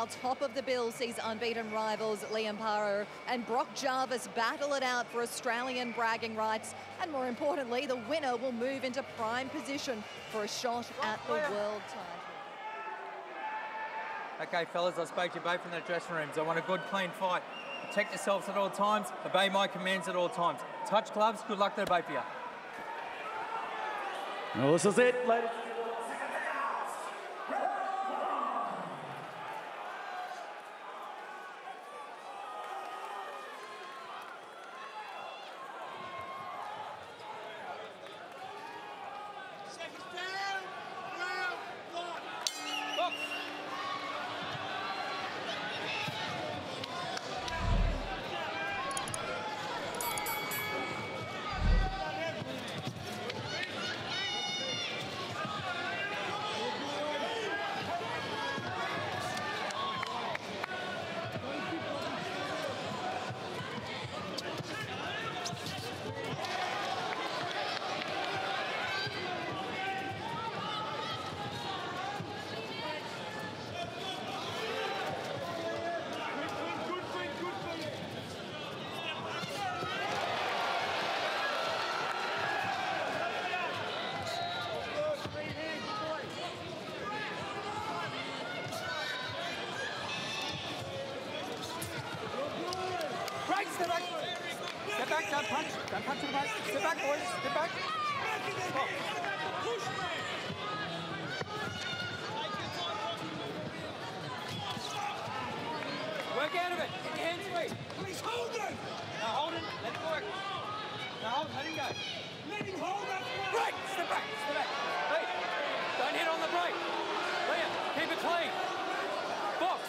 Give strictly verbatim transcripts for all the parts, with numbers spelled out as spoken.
top of the bill sees unbeaten rivals Liam Paro and Brock Jarvis battle it out for Australian bragging rights. And more importantly, the winner will move into prime position for a shot at the world title. Okay, fellas, I spoke to you both in the dressing rooms. I want a good, clean fight. Protect yourselves at all times. Obey my commands at all times. Touch gloves. Good luck to both of you. Well, this is it, ladies. Step back. Step back, don't punch. Don't punch in the back. Step back, boys. Step back. Oh. Work out of it. Get your hands free. Please hold it. Now hold it. Let it work. Now hold it. Let him go. Let him hold it. Break. Step back. Step back. Hey. Don't hit on the break. Liam, keep it clean. Box.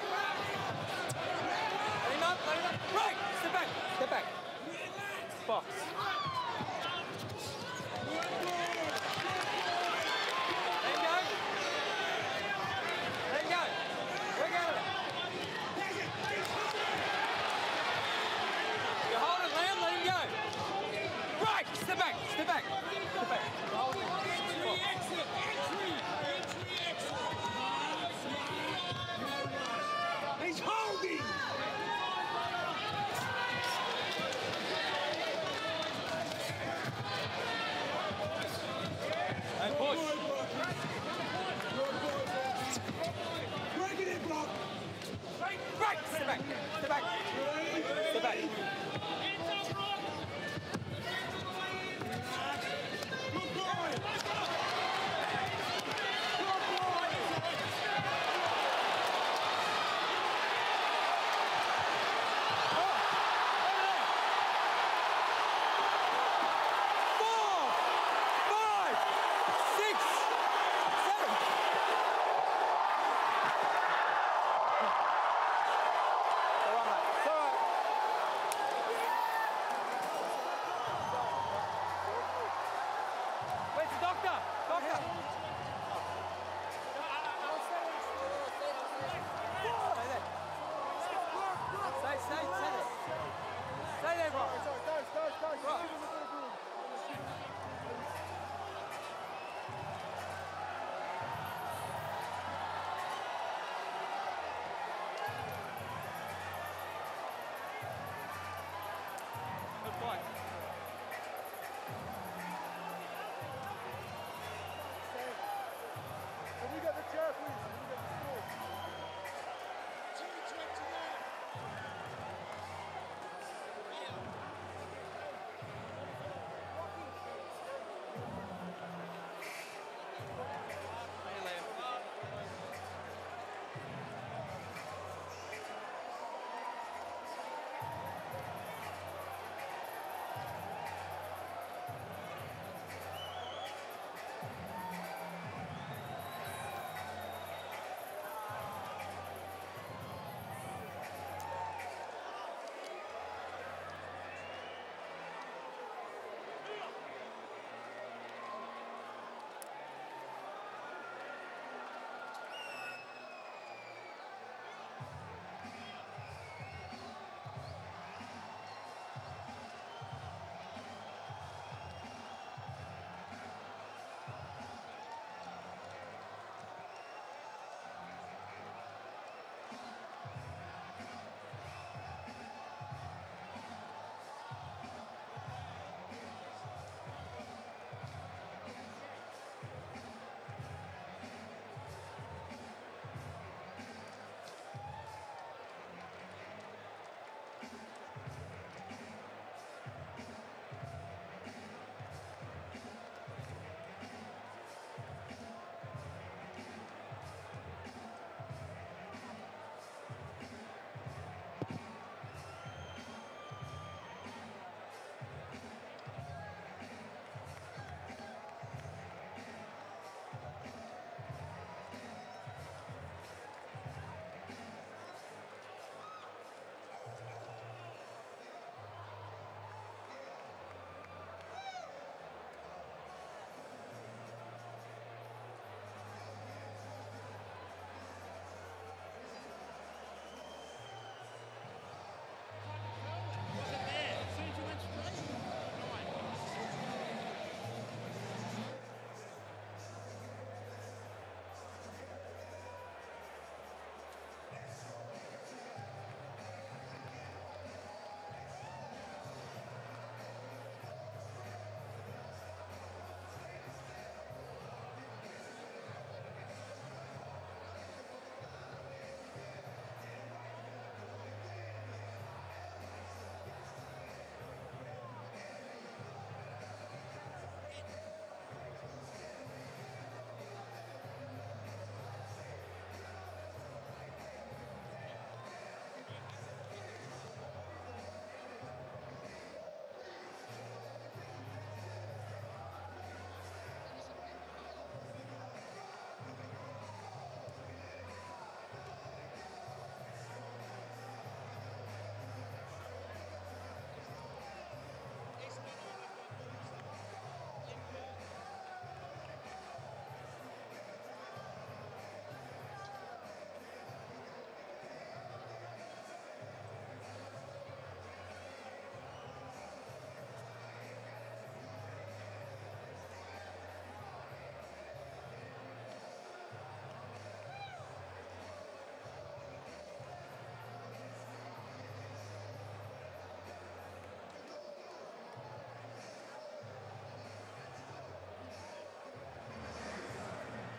Let him up. Let him up. Break. Step back. Step back. Box. Let him go. Let him go. Work out of it. You hold it, Liam. Let him go. Right. Step back. Step back. Step back.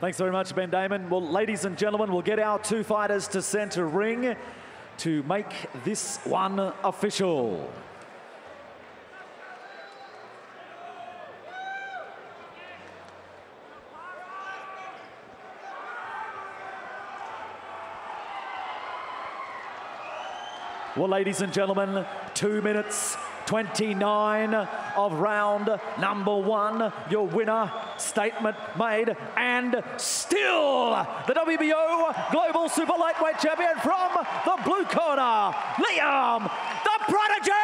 Thanks very much, Ben Damon. Well, ladies and gentlemen, we'll get our two fighters to centre ring to make this one official. Well, ladies and gentlemen, two minutes twenty-nine of round number one. Your winner, statement made, and still the W B O Global Super Lightweight Champion from the blue corner, Liam the Prodigy